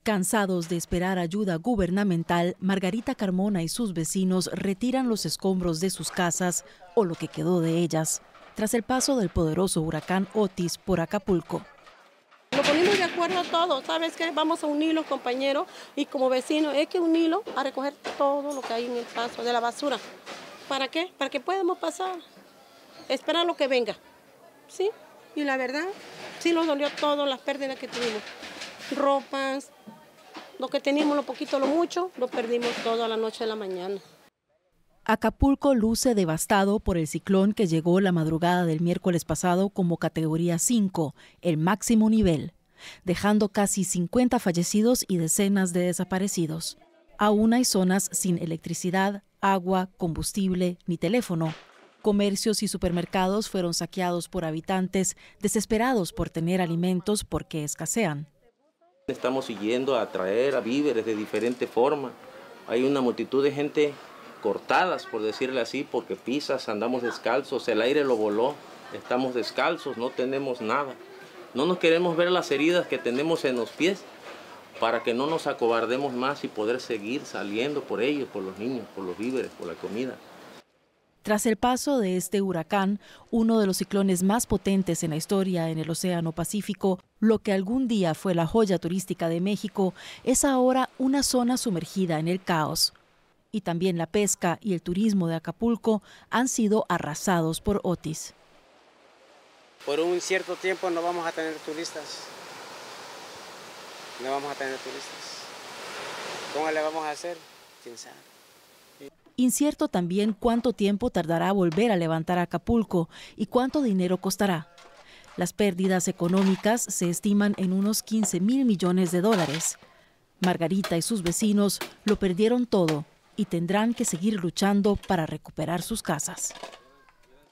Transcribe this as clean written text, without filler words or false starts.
Cansados de esperar ayuda gubernamental, Margarita Carmona y sus vecinos retiran los escombros de sus casas o lo que quedó de ellas, tras el paso del poderoso huracán Otis por Acapulco. Lo ponemos de acuerdo todos, ¿sabes qué? Vamos a unirnos, compañeros, y como vecinos hay que unirlos a recoger todo lo que hay en el paso de la basura. ¿Para qué? Para que podamos pasar, esperar lo que venga, ¿sí? Y la verdad, sí nos dolió todo, las pérdidas que tuvimos. Ropas, lo que teníamos, lo poquito, lo mucho, lo perdimos todo a la noche de la mañana. Acapulco luce devastado por el ciclón que llegó la madrugada del miércoles pasado como categoría 5, el máximo nivel, dejando casi 50 fallecidos y decenas de desaparecidos. Aún hay zonas sin electricidad, agua, combustible ni teléfono. Comercios y supermercados fueron saqueados por habitantes desesperados por tener alimentos porque escasean. Estamos siguiendo a traer a víveres de diferente forma. Hay una multitud de gente cortadas, por decirle así, porque pisas, andamos descalzos, el aire lo voló, estamos descalzos, no tenemos nada. No nos queremos ver las heridas que tenemos en los pies para que no nos acobardemos más y poder seguir saliendo por ellos, por los niños, por los víveres, por la comida. Tras el paso de este huracán, uno de los ciclones más potentes en la historia en el Océano Pacífico, lo que algún día fue la joya turística de México, es ahora una zona sumergida en el caos. Y también la pesca y el turismo de Acapulco han sido arrasados por Otis. Por un cierto tiempo no vamos a tener turistas. No vamos a tener turistas. ¿Cómo le vamos a hacer? ¿Quién sabe? Incierto también cuánto tiempo tardará volver a levantar Acapulco y cuánto dinero costará. Las pérdidas económicas se estiman en unos 15,000 millones de dólares. Margarita y sus vecinos lo perdieron todo y tendrán que seguir luchando para recuperar sus casas.